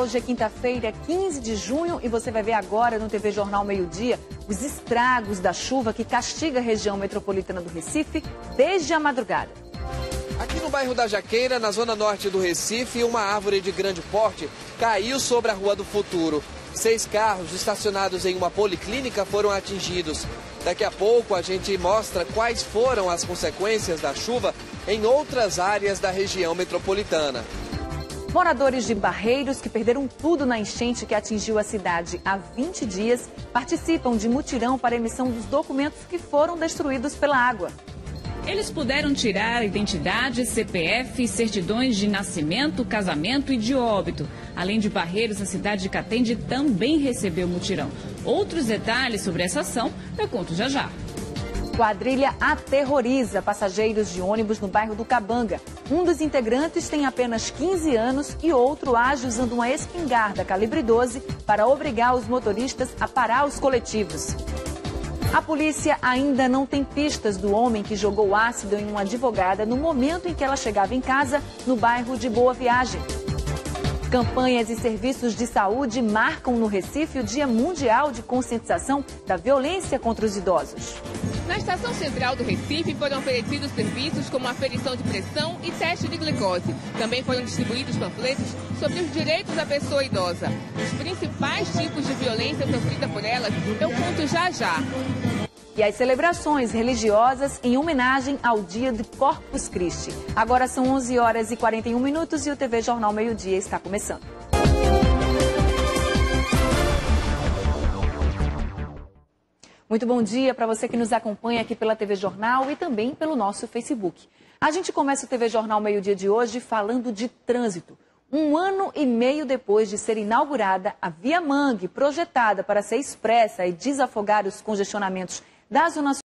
hoje é quinta-feira, 15 de junho, e você vai ver agora no TV Jornal Meio-Dia os estragos da chuva que castiga a região metropolitana do Recife desde a madrugada. Aqui no bairro da Jaqueira, na zona norte do Recife, uma árvore de grande porte caiu sobre a Rua do Futuro. 6 carros estacionados em uma policlínica foram atingidos. Daqui a pouco a gente mostra quais foram as consequências da chuva em outras áreas da região metropolitana. Moradores de Barreiros, que perderam tudo na enchente que atingiu a cidade há 20 dias, participam de mutirão para emissão dos documentos que foram destruídos pela água. Eles puderam tirar identidade, CPF, certidões de nascimento, casamento e de óbito. Além de Barreiros, a cidade de Catende também recebeu mutirão. Outros detalhes sobre essa ação eu conto já já. Quadrilha aterroriza passageiros de ônibus no bairro do Cabanga. Um dos integrantes tem apenas 15 anos e outro age usando uma espingarda calibre 12 para obrigar os motoristas a parar os coletivos. A polícia ainda não tem pistas do homem que jogou ácido em uma advogada no momento em que ela chegava em casa, no bairro de Boa Viagem. Campanhas e serviços de saúde marcam no Recife o Dia Mundial de Conscientização da Violência contra os Idosos. Na estação central do Recife foram oferecidos serviços como aferição de pressão e teste de glicose. Também foram distribuídos panfletos sobre os direitos da pessoa idosa. Os principais tipos de violência sofrida por elas eu conto já já. E as celebrações religiosas em homenagem ao dia de Corpus Christi. Agora são 11 horas e 41 minutos e o TV Jornal Meio-Dia está começando. Muito bom dia para você que nos acompanha aqui pela TV Jornal e também pelo nosso Facebook. A gente começa o TV Jornal Meio-Dia de hoje falando de trânsito. 1 ano e meio depois de ser inaugurada, a Via Mangue, projetada para ser expressa e desafogar os congestionamentos da Zona Sul